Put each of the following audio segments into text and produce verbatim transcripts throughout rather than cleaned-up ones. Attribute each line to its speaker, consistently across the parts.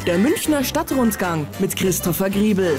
Speaker 1: Der Münchner Stadtrundgang mit Christopher Griebel.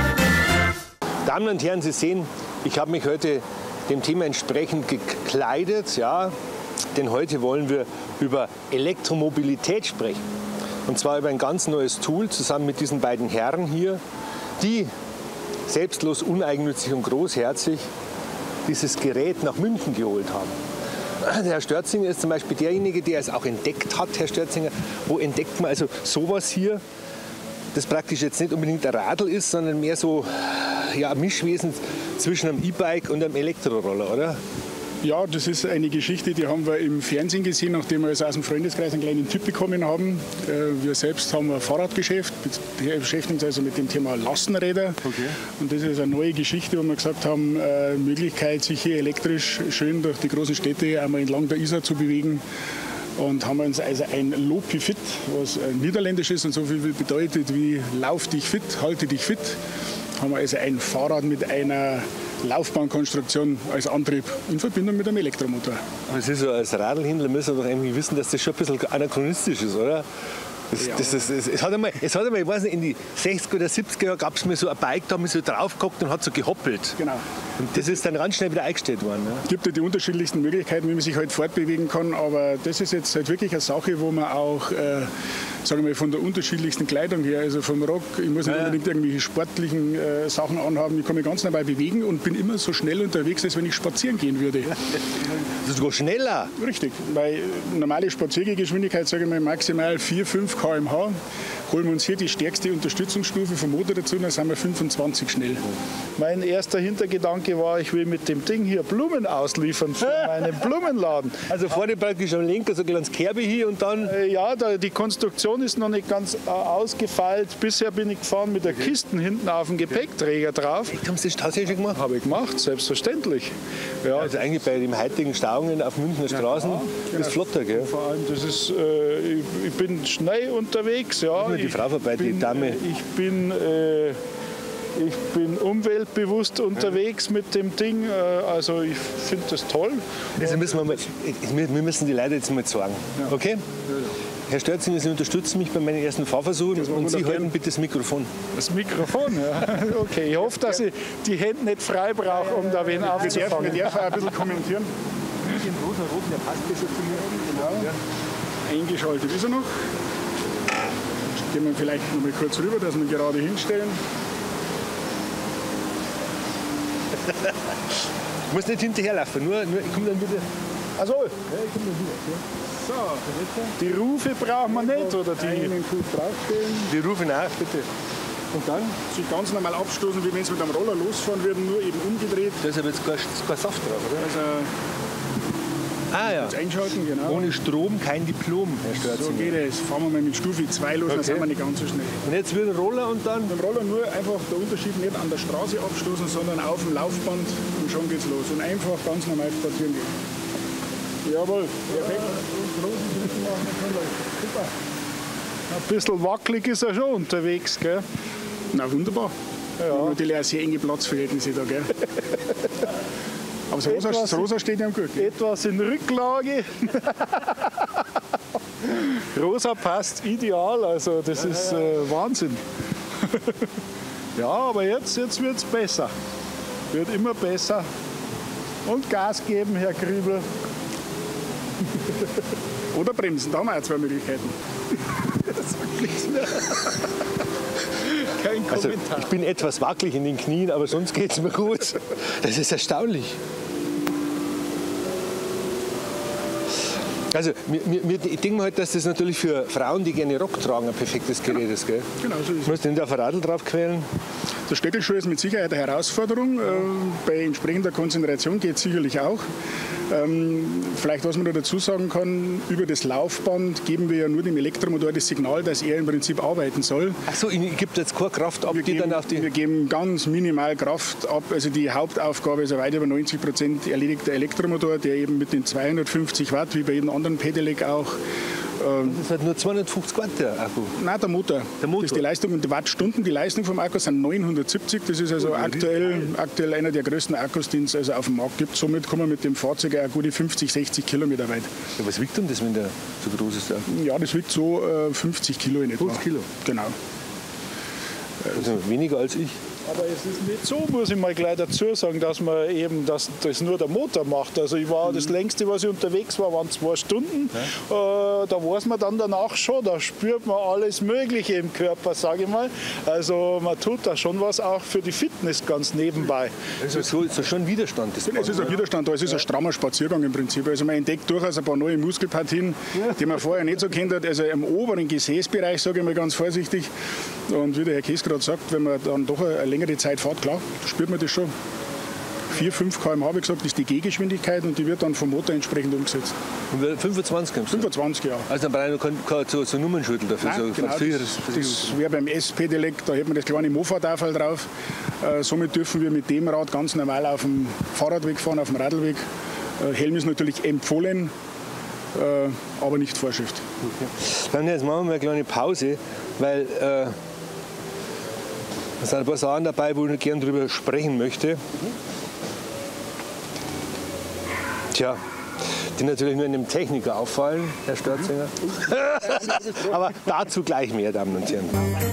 Speaker 2: Damen und Herren, Sie sehen, ich habe mich heute dem Thema entsprechend gekleidet, ja, denn heute wollen wir über Elektromobilität sprechen. Und zwar über ein ganz neues Tool zusammen mit diesen beiden Herren hier, die selbstlos, uneigennützig und großherzig dieses Gerät nach München geholt haben. Der Herr Störzinger ist zum Beispiel derjenige, der es auch entdeckt hat, Herr Störzinger. Wo entdeckt man also sowas hier, das praktisch jetzt nicht unbedingt ein Radl ist, sondern mehr so ja, ein Mischwesen zwischen einem E-Bike und einem Elektroroller, oder?
Speaker 3: Ja, das ist eine Geschichte, die haben wir im Fernsehen gesehen, nachdem wir also aus dem Freundeskreis einen kleinen Tipp bekommen haben. Wir selbst haben ein Fahrradgeschäft, wir beschäftigen uns also mit dem Thema Lastenräder. Okay. Und das ist eine neue Geschichte, wo wir gesagt haben, äh, Möglichkeit, sich hier elektrisch schön durch die großen Städte einmal entlang der Isar zu bewegen. Und haben uns also ein Lopifit, was niederländisch ist und so viel bedeutet wie Lauf dich fit, halte dich fit, haben wir also ein Fahrrad mit einer Laufbahnkonstruktion als Antrieb in Verbindung mit einem Elektromotor.
Speaker 2: Das ist so, als Radlhändler müssen wir doch irgendwie wissen, dass das schon ein bisschen anachronistisch ist, oder? Das, ja. das, das, das, es, hat einmal, es hat einmal, ich weiß nicht, in die sechziger oder siebziger Jahren gab es mir so ein Bike, da haben wir so draufgehockt und hat so gehoppelt.
Speaker 3: Genau.
Speaker 2: Und das ist dann ganz schnell wieder eingestellt worden. Ne?
Speaker 3: Es gibt ja die unterschiedlichsten Möglichkeiten, wie man sich halt fortbewegen kann, aber das ist jetzt halt wirklich eine Sache, wo man auch, äh, sagen wir mal, von der unterschiedlichsten Kleidung her, also vom Rock, ich muss nicht ja. unbedingt irgendwelche sportlichen äh, Sachen anhaben, ich kann mich ganz normal bewegen und bin immer so schnell unterwegs, als wenn ich spazieren gehen würde.
Speaker 2: Sogar schneller?
Speaker 3: Richtig, weil normale Spaziergeschwindigkeit, sage ich mal, maximal vier, fünf Kilometer pro Stunde. Holen wir uns hier die stärkste Unterstützungsstufe vom Motor dazu, dann sind wir fünfundzwanzig schnell.
Speaker 4: Mein erster Hintergedanke war, ich will mit dem Ding hier Blumen ausliefern für meinen Blumenladen.
Speaker 2: Also vorne praktisch am Lenker so ein kleines Kerbe hier und dann...
Speaker 4: Äh, ja, da, die Konstruktion ist noch nicht ganz äh, ausgefeilt. Bisher bin ich gefahren mit der okay. Kiste hinten auf dem Gepäckträger drauf.
Speaker 2: Haben Sie das tatsächlich schon gemacht?
Speaker 4: Habe ich gemacht, selbstverständlich. Ja.
Speaker 2: Also eigentlich bei den heutigen Stauungen auf Münchner Straßen ja, ja. ist flotter, gell?
Speaker 4: Vor allem, das ist, äh, ich, ich bin schnell unterwegs, ja.
Speaker 2: Die Frau vorbei,
Speaker 4: bin,
Speaker 2: die Dame.
Speaker 4: Ich bin, äh, ich bin umweltbewusst unterwegs mit dem Ding. Äh, also ich finde das toll.
Speaker 2: Also müssen wir, mal, wir müssen die Leute jetzt mal sagen. Ja. Okay? Ja. Herr Störzinger, Sie unterstützen mich bei meinen ersten Fahrversuchen und Sie halten bitte das Mikrofon.
Speaker 4: Das Mikrofon, ja. Okay, ich hoffe, dass ich die Hände nicht frei brauche, um da wen aufzufangen.
Speaker 3: Wir dürfen auch ein bisschen kommentieren.
Speaker 2: Den rosa-rot, der passt besser zu mir.
Speaker 3: Genau. Ja. Eingeschaltet ist er noch. Gehen wir vielleicht noch mal kurz rüber, dass wir ihn gerade hinstellen.
Speaker 2: Ich muss nicht hinterherlaufen, nur, nur ich komme dann wieder.
Speaker 3: Also,
Speaker 2: ja, ich komme dann wieder. Ja.
Speaker 3: So, die Rufe brauchen wir nicht, oder die? Einen Fuß draufstellen.
Speaker 2: Die Rufe nach, bitte.
Speaker 3: Und dann sich ganz normal abstoßen, wie wenn Sie mit einem Roller losfahren würden, nur eben umgedreht.
Speaker 2: Da ist aber jetzt kein, kein Saft drauf, oder?
Speaker 3: Also,
Speaker 2: ah ja.
Speaker 3: Jetzt einschalten, genau.
Speaker 2: Ohne Strom kein Diplom, Herr Störzinger.
Speaker 3: So geht es. Fahren wir mal mit Stufe zwei los, okay. Dann sind wir nicht ganz so schnell.
Speaker 2: Und jetzt wird ein Roller und dann?
Speaker 3: Beim Roller nur einfach der Unterschied nicht an der Straße abstoßen, sondern auf dem Laufband und schon geht's los. Und einfach ganz normal spazieren gehen. Jawohl, perfekt.
Speaker 4: Super. Ein bisschen wackelig ist er schon unterwegs, gell?
Speaker 3: Na wunderbar.
Speaker 4: Ja.
Speaker 3: Natürlich auch sehr enge Platzverhältnisse da, gell? Aber das Rosa, das Rosa steht ja am Glück.
Speaker 4: Etwas in Rücklage. Rosa passt ideal, also das ja, ist äh, Wahnsinn. Ja, aber jetzt, jetzt wird es besser. Wird immer besser. Und Gas geben, Herr Griebel.
Speaker 3: Oder bremsen, da haben wir auch zwei Möglichkeiten.
Speaker 2: Kein Kommentar. Also, ich bin etwas wackelig in den Knien, aber sonst geht es mir gut. Das ist erstaunlich. Also, mir, mir, ich denke mal halt, dass das natürlich für Frauen, die gerne Rock tragen, ein perfektes Gerät genau. ist. Gell?
Speaker 3: Genau, so ist es.
Speaker 2: Musst du nicht auf ein Radl drauf quälen?
Speaker 3: Der Stöckelschuh ist mit Sicherheit eine Herausforderung. Ja. Ähm, bei entsprechender Konzentration geht es sicherlich auch. Ähm, vielleicht, was man noch dazu sagen kann, über das Laufband geben wir ja nur dem Elektromotor das Signal, dass er im Prinzip arbeiten soll.
Speaker 2: Ach so, ihr gebt jetzt keine Kraft ab,
Speaker 3: wir
Speaker 2: die
Speaker 3: geben,
Speaker 2: dann auf die...
Speaker 3: Wir geben ganz minimal Kraft ab. Also die Hauptaufgabe ist weit über neunzig Prozent erledigt der Elektromotor, der eben mit den zweihundertfünfzig Watt, wie bei jedem anderen Pedelec auch,
Speaker 2: Das ist halt nur zweihundertfünfzig Watt der Akku.
Speaker 3: Nein, der Motor.
Speaker 2: Der Motor.
Speaker 3: Das ist die Leistung und die Wattstunden. Die Leistung vom Akku sind neunhundertsiebzig. Das ist also aktuell, aktuell einer der größten Akkus, den es also auf dem Markt gibt. Somit kommen wir mit dem Fahrzeug auch gute fünfzig, sechzig Kilometer weit.
Speaker 2: Ja, was wiegt denn das, wenn der so groß ist? Der Akku?
Speaker 3: Ja, das wiegt so äh, fünfzig Kilo in etwa.
Speaker 2: fünfzig Kilo?
Speaker 3: Genau.
Speaker 2: Also weniger als ich.
Speaker 4: Aber es ist nicht so, muss ich mal gleich dazu sagen, dass man eben dass das nur der Motor macht. Also ich war das längste, was ich unterwegs war, waren zwei Stunden. Ja. Äh, da weiß man dann danach schon, da spürt man alles Mögliche im Körper, sage ich mal. Also man tut da schon was auch für die Fitness ganz nebenbei.
Speaker 2: Also so ist schon Widerstand. Das
Speaker 3: Es ist ein Widerstand, da es ist ein strammer Spaziergang im Prinzip. Also man entdeckt durchaus ein paar neue Muskelpartien, die man vorher nicht so kennt hat. Also im oberen Gesäßbereich, sage ich mal ganz vorsichtig. Und wie der Herr Kess gerade sagt, wenn man dann doch eine längere Zeit fährt, klar, spürt man das schon. vier, fünf Kilometer pro Stunde, wie gesagt, ist die Gehgeschwindigkeit und die wird dann vom Motor entsprechend umgesetzt.
Speaker 2: Und fünfundzwanzig kommst du?
Speaker 3: fünfundzwanzig, ja.
Speaker 2: Also dann brauche ich noch keine so, so Nummernschüttel dafür?
Speaker 3: Nein,
Speaker 2: so
Speaker 3: genau, das, das wäre beim S-Pedelec, da hätte man das kleine Mofa-Tafel drauf. Äh, somit dürfen wir mit dem Rad ganz normal auf dem Fahrradweg fahren, auf dem Radlweg. Äh, Helm ist natürlich empfohlen, äh, aber nicht Vorschrift.
Speaker 2: Okay. Dann jetzt machen wir eine kleine Pause, weil äh, es sind ein paar Sachen dabei, wo ich gerne drüber sprechen möchte. Tja, die natürlich nur einem Techniker auffallen, Herr Störzinger. Aber dazu gleich mehr, Damen und Herren.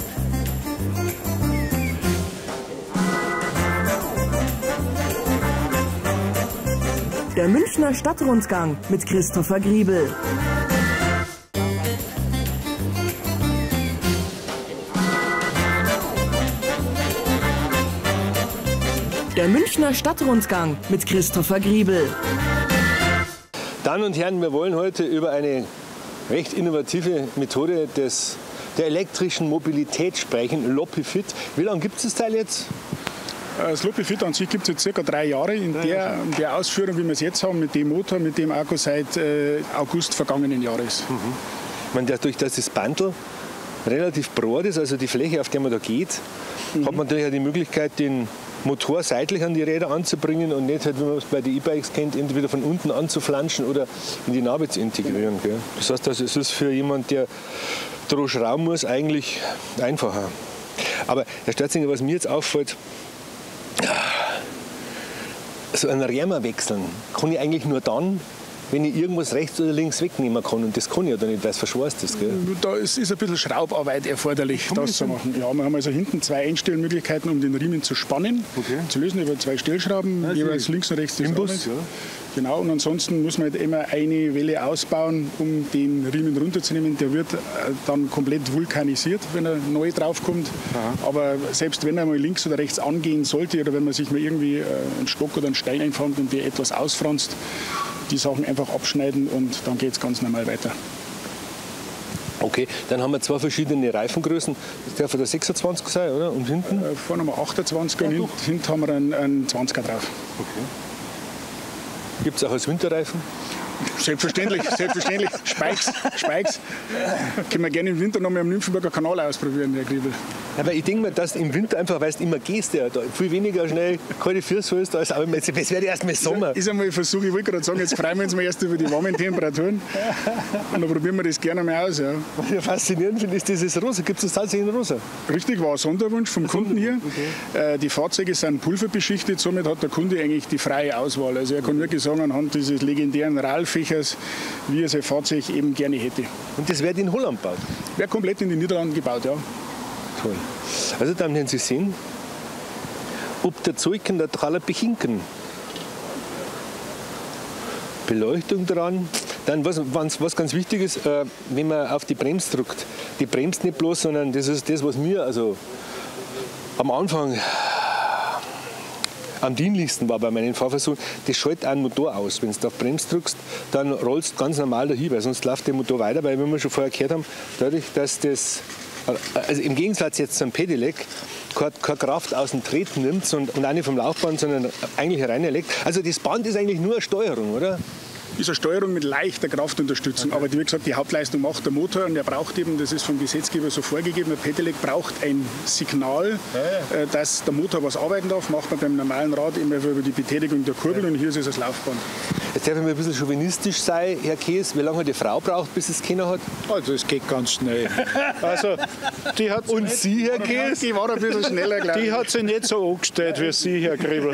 Speaker 1: Der Münchner Stadtrundgang mit Christopher Griebel. Der Münchner Stadtrundgang mit Christopher Griebel.
Speaker 2: Damen und Herren, wir wollen heute über eine recht innovative Methode des, der elektrischen Mobilität sprechen, LopiFit. Wie lange gibt es das Teil jetzt?
Speaker 3: Das LopiFit an sich gibt es jetzt circa drei Jahre. In der, in der Ausführung, wie wir es jetzt haben, mit dem Motor, mit dem Akku seit äh, August vergangenen Jahres.
Speaker 2: Mhm. Ich meine, dadurch, dass das Bandel relativ breit ist, also die Fläche, auf der man da geht, mhm. hat man natürlich auch die Möglichkeit, den Motor seitlich an die Räder anzubringen und nicht, halt, wie man es bei den E-Bikes kennt, entweder von unten anzuflanschen oder in die Narbe zu integrieren. Gell? Das heißt, also, es ist für jemanden, der dran schrauben muss, eigentlich einfacher. Aber Herr Störzinger, was mir jetzt auffällt, so einen Rämer wechseln kann ich eigentlich nur dann, wenn ich irgendwas rechts oder links wegnehmen kann. Und das kann ich ja dann nicht, weil es verschweißt ist. Gell?
Speaker 3: Da ist, ist ein bisschen Schraubarbeit erforderlich, das zu machen. Ja, wir haben also hinten zwei Einstellmöglichkeiten, um den Riemen zu spannen, okay. zu lösen über zwei Stellschrauben, ja, jeweils links und rechts. Im Bus, ja. Genau, und ansonsten muss man halt immer eine Welle ausbauen, um den Riemen runterzunehmen. Der wird dann komplett vulkanisiert, wenn er neu draufkommt. Aha. Aber selbst wenn er mal links oder rechts angehen sollte oder wenn man sich mal irgendwie einen Stock oder einen Stein einfängt und der etwas ausfranst, die Sachen einfach abschneiden und dann geht es ganz normal weiter.
Speaker 2: Okay, dann haben wir zwei verschiedene Reifengrößen. Das darf der sechsundzwanzig sein, oder? Und hinten?
Speaker 3: Äh, vorne haben wir achtundzwanziger ja, und hinten, hinten haben wir einen, einen zwanziger drauf.
Speaker 2: Okay. Gibt es auch als Winterreifen?
Speaker 3: Selbstverständlich, selbstverständlich. Spikes, Spikes. Können wir gerne im Winter noch mal am Nymphenburger Kanal ausprobieren, Herr Griebel.
Speaker 2: Ja, aber ich denke mir, dass im Winter einfach, weil du immer gehst, ja, da viel weniger schnell keine Füße holst, als aber es wird erst mal Sommer.
Speaker 3: Ist einmal ein Versuch, ich wollte gerade sagen, jetzt freuen wir uns mal erst über die warmen Temperaturen und dann probieren wir das gerne mal aus. Ja.
Speaker 2: Was ich faszinierend finde, ist dieses Rosa. Gibt es das tatsächlich in Rosa?
Speaker 3: Richtig, war ein Sonderwunsch vom Kunden hier. Okay. Äh, die Fahrzeuge sind pulverbeschichtet, somit hat der Kunde eigentlich die freie Auswahl. Also er kann wirklich sagen, anhand dieses legendären Rahlfächers, wie er sein Fahrzeug eben gerne hätte.
Speaker 2: Und das wird in Holland gebaut?
Speaker 3: Wird komplett in den Niederlanden gebaut, ja.
Speaker 2: Toll. Also dann werden Sie sehen, ob der Zeugen der Traller behinken. Beleuchtung dran. Dann, was, was ganz wichtig ist, äh, wenn man auf die Bremse drückt. Die bremst nicht bloß, sondern das ist das, was mir also am Anfang am dienlichsten war bei meinen Fahrversuchen, das schaltet einen Motor aus. Wenn du auf Bremse drückst, dann rollst du ganz normal dahin, weil sonst läuft der Motor weiter, weil, wie wir schon vorher gehört haben, dadurch, dass das, also im Gegensatz jetzt zum Pedelec, keine, keine Kraft aus dem Treten nimmt und, und auch nicht vom Laufband, sondern eigentlich rein elektrisch. Also das Band ist eigentlich nur eine Steuerung, oder?
Speaker 3: Ist eine Steuerung mit leichter Kraftunterstützung. Okay. Aber wie gesagt, die Hauptleistung macht der Motor und der braucht eben, das ist vom Gesetzgeber so vorgegeben, ein Pedelec braucht ein Signal, ja, ja. dass der Motor was arbeiten darf. Macht man beim normalen Rad immer über die Betätigung der Kurbel ja. und hier ist es das Laufband.
Speaker 2: Jetzt darf ich mal ein bisschen chauvinistisch sein, Herr Kees. Wie lange hat die Frau braucht, bis es Kinder hat?
Speaker 4: Also das geht ganz schnell. Also, die hat
Speaker 2: Und Sie, Herr Kees?
Speaker 4: Die war ein bisschen schneller, glaube ich. Die hat sich nicht so angestellt wie Sie, Herr Griebel.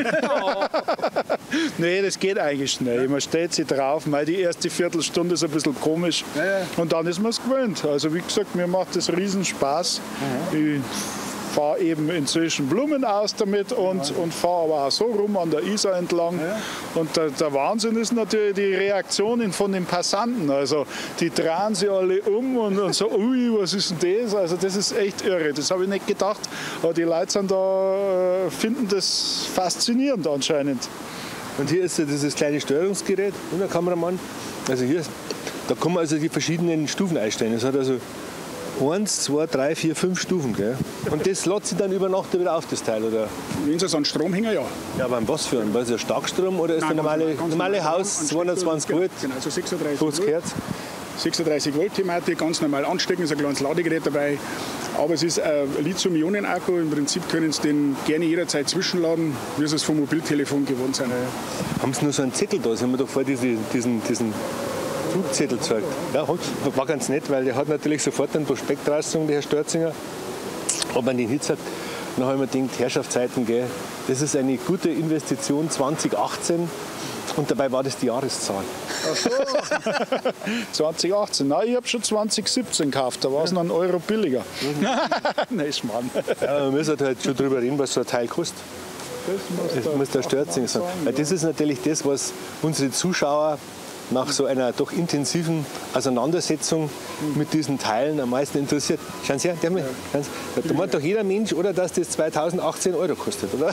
Speaker 4: Nee, das geht eigentlich schnell. Man steht sich drauf. Mal die erste Viertelstunde ist ein bisschen komisch. Ja, ja. Und dann ist man es gewöhnt. Also wie gesagt, mir macht das riesen Spaß. Mhm. Ich fahre eben inzwischen Blumen aus damit und, und fahre aber auch so rum an der Isar entlang. Ja. Und der, der Wahnsinn ist natürlich die Reaktionen von den Passanten. Also die drehen sich alle um und, und so, ui, was ist denn das? Also das ist echt irre. Das habe ich nicht gedacht. Aber die Leute sind da, finden das faszinierend anscheinend.
Speaker 2: Und hier ist ja dieses kleine Steuerungsgerät und der Kameramann. Also hier, da kann man also die verschiedenen Stufen einstellen. Es hat also eins, zwei, drei, vier, fünf Stufen. Gell? Und das lädt sich dann über Nacht wieder auf, das Teil, oder?
Speaker 3: Wenn Sie es an Strom hängen, ja.
Speaker 2: Ja, aber an was für einen? War es ja Starkstrom oder ist Nein, der normale, ganz normale ganz Haus zweihundertzwanzig Volt?
Speaker 3: Genau, also sechsunddreißig
Speaker 2: fünfzig Hertz.
Speaker 3: sechsunddreißig Volt Thematik, ganz normal anstecken, ist ein kleines Ladegerät dabei. Aber es ist ein Lithium-Ionen-Akku. Im Prinzip können Sie den gerne jederzeit zwischenladen, wie Sie es vom Mobiltelefon gewohnt sind.
Speaker 2: Haben Sie nur so einen Zettel da? Sie haben mir doch vorher diese, diesen, diesen Flugzettel gezeigt. Ja, war ganz nett, weil der hat natürlich sofort einen Prospekt rausgezogen, der Herr Störzinger. Ob man den Hit hat, dann habe ich mir gedacht, Herrschaftszeiten, gell, das ist eine gute Investition zwanzig achtzehn. Und dabei war das die Jahreszahl.
Speaker 4: Ach so. zwanzig achtzehn. Nein, ich habe schon zwanzig siebzehn gekauft. Da war es noch einen Euro billiger. Mhm. Nein, Schmarrn.
Speaker 2: Ja, man muss halt schon drüber reden, was so ein Teil kostet. Das muss, das muss der Störzinger sagen. Weil das ist natürlich das, was unsere Zuschauer nach so einer doch intensiven Auseinandersetzung mit diesen Teilen am meisten interessiert. Schauen Sie her, der, ja. Da meint doch jeder Mensch, oder, dass das zweitausendachtzehn Euro kostet, oder?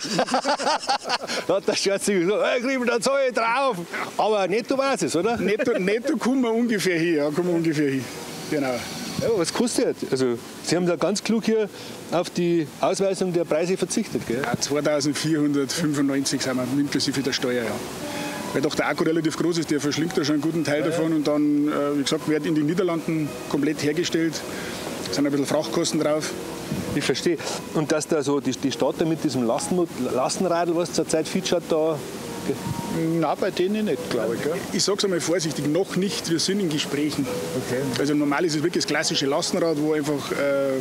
Speaker 2: Da hat der Störzinger gesagt, hey, Griebel, da zahle ich drauf. Aber netto weiß es, oder?
Speaker 3: Netto, netto kommen wir ungefähr hin, ja, kommen wir ungefähr hin. Genau.
Speaker 2: Ja, was kostet? Also, Sie haben da ganz klug hier auf die Ausweisung der Preise verzichtet, gell?
Speaker 3: Ja, zweitausendvierhundertfünfundneunzig sind wir, inklusive der Steuer, ja. Weil doch der Akku relativ groß ist, der verschlingt da schon einen guten Teil ja, davon. Und dann, äh, wie gesagt, wird in den Niederlanden komplett hergestellt. Da sind ein bisschen Frachtkosten drauf.
Speaker 2: Ich verstehe. Und dass da so die, die Stadt da mit diesem Lasten, Lastenradl, was zurzeit featured, da...
Speaker 4: Nein, bei denen nicht, glaube ich. Gell?
Speaker 3: Ich sage es einmal vorsichtig, noch nicht. Wir sind in Gesprächen.
Speaker 2: Okay.
Speaker 3: Also normal ist es wirklich das klassische Lastenrad, wo einfach äh,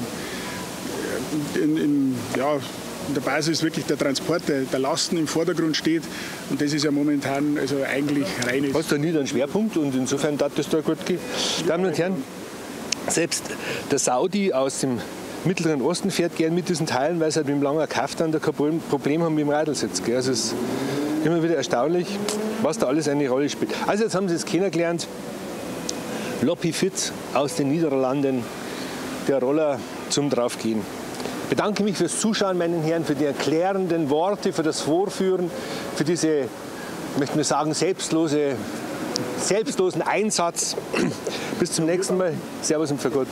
Speaker 3: in, in, ja, in der Basis wirklich der Transport der, der Lasten im Vordergrund steht. Und das ist ja momentan also eigentlich reines.
Speaker 2: Hast du nie einen Schwerpunkt und insofern darf das da gut gehen. Damen und Herren, selbst der Saudi aus dem Mittleren Osten fährt gern mit diesen Teilen, weil sie halt mit dem langen Kaff dann kein Problem haben mit dem Radlsitz. Gell? Also es ist immer wieder erstaunlich, was da alles eine Rolle spielt. Also jetzt haben Sie es kennengelernt. Loppi Fit aus den Niederlanden, der Roller zum Draufgehen. Ich bedanke mich fürs Zuschauen, meine Herren, für die erklärenden Worte, für das Vorführen, für diese, möchten wir sagen, selbstlose, selbstlosen Einsatz. Bis zum nächsten Mal. Servus und für Gott.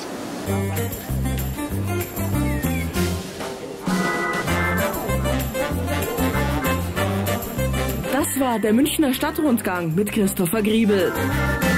Speaker 1: Das war der Münchner Stadtrundgang mit Christopher Griebel.